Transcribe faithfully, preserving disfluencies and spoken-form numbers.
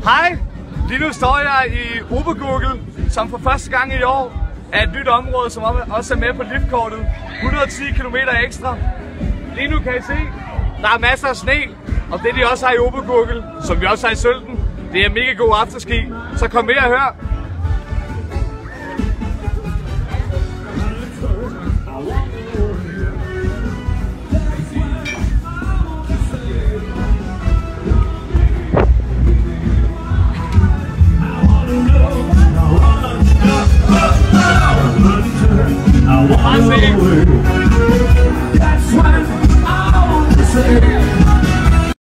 Hej! Lige nu står jeg i Obergurgel, som for første gang i år er et nyt område, som også er med på liftkortet. et hundrede og ti kilometer ekstra. Lige nu kan I se, der er masser af sne, og det de også har i Obergurgel, som vi også har i Sølten. Det er mega god afterski, så kom med og hør. I want to